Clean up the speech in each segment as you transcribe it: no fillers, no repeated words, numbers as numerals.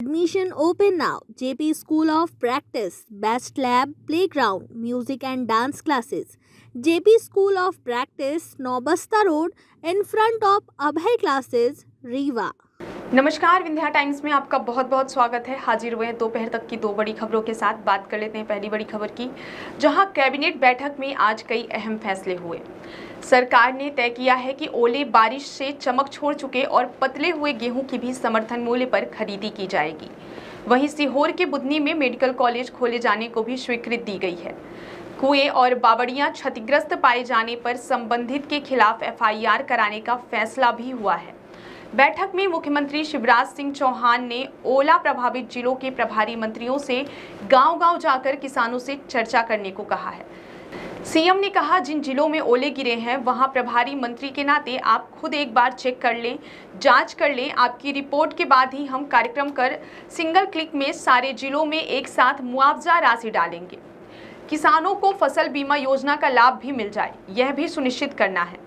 Admission open now. JP School of Practice, Best Lab, Playground, Music and Dance Classes. JP School of Practice, Nobasta Road, in front of Abhay Classes, Rewa. नमस्कार, Vindhya times में आपका बहुत बहुत स्वागत है। हाजिर हुए हैं दोपहर तक की दो बड़ी खबरों के साथ। बात कर लेते हैं पहली बड़ी खबर की, जहां कैबिनेट बैठक में आज कई अहम फैसले हुए। सरकार ने तय किया है कि ओले बारिश से चमक छोड़ चुके और पतले हुए गेहूं की भी समर्थन मूल्य पर खरीदी की जाएगी। वहीं सीहोर के बुधनी में मेडिकल कॉलेज खोले जाने को भी स्वीकृति दी गई है। कुएं और बावड़ियां क्षतिग्रस्त पाए जाने पर संबंधित के खिलाफ FIR कराने का फैसला भी हुआ है। बैठक में मुख्यमंत्री शिवराज सिंह चौहान ने ओला प्रभावित जिलों के प्रभारी मंत्रियों से गांव-गांव जाकर किसानों से चर्चा करने को कहा है। सीएम ने कहा, जिन जिलों में ओले गिरे हैं वहां प्रभारी मंत्री के नाते आप खुद एक बार चेक कर लें, जांच कर लें। आपकी रिपोर्ट के बाद ही हम कार्यक्रम कर सिंगल क्लिक में सारे जिलों में एक साथ मुआवजा राशि डालेंगे। किसानों को फसल बीमा योजना का लाभ भी मिल जाए, यह भी सुनिश्चित करना है।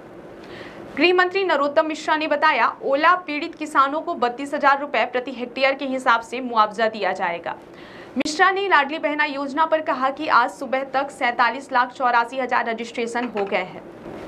गृह मंत्री नरोत्तम मिश्रा ने बताया, ओला पीड़ित किसानों को 32,000 रुपए प्रति हेक्टेयर के हिसाब से मुआवजा दिया जाएगा। मिश्रा ने लाडली बहना योजना पर कहा कि आज सुबह तक 47,84,000 रजिस्ट्रेशन हो गए हैं।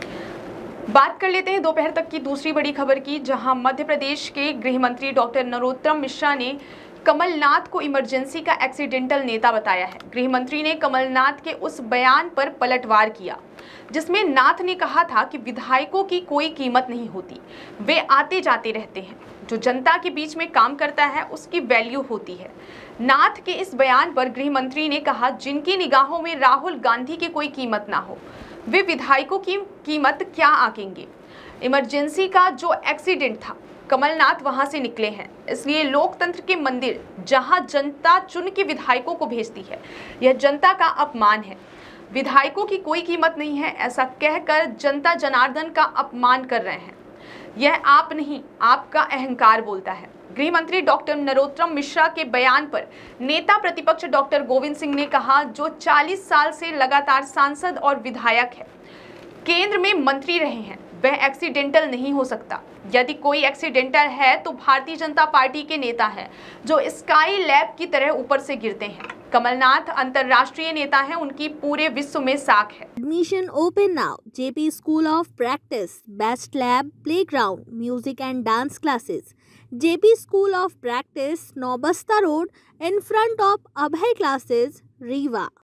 बात कर लेते हैं दोपहर तक की दूसरी बड़ी खबर की, जहां मध्य प्रदेश के गृह मंत्री डॉक्टर नरोत्तम मिश्रा ने कमलनाथ को इमरजेंसी का एक्सीडेंटल नेता बताया है। गृह मंत्री ने कमलनाथ के उस बयान पर पलटवार किया जिसमें नाथ ने कहा था कि विधायकों की कोई कीमत नहीं होती, वे आते जाते रहते हैं, जो जनता के बीच में काम करता है उसकी वैल्यू होती है। नाथ के इस बयान पर गृह मंत्री ने कहा, जिनकी निगाहों में राहुल गांधी की कोई कीमत ना हो, वे विधायकों की कीमत क्या आंकेंगे। इमरजेंसी का जो एक्सीडेंट था, कमलनाथ वहां से निकले हैं, इसलिए लोकतंत्र के मंदिर जहां जनता चुन के विधायकों को भेजती है, यह जनता का अपमान है। विधायकों की कोई कीमत नहीं है, ऐसा कहकर जनता जनार्दन का अपमान कर रहे हैं। यह आप नहीं, आपका अहंकार बोलता है। गृह मंत्री डॉक्टर नरोत्तम मिश्रा के बयान पर नेता प्रतिपक्ष डॉक्टर गोविंद सिंह ने कहा, जो 40 साल से लगातार सांसद और विधायक है, केंद्र में मंत्री रहे हैं, वह एक्सीडेंटल नहीं हो सकता। यदि कोई एक्सीडेंटल है तो भारतीय जनता पार्टी के नेता है, जो स्काई लैब की तरह ऊपर से गिरते हैं। कमलनाथ अंतर्राष्ट्रीय नेता हैं, उनकी पूरे विश्व में साख है। Admission open now. JP School of Practice, Best Lab, Playground, Music and Dance Classes. JP School of Practice, Nobasta Road, in front of Abhay Classes, Rewa.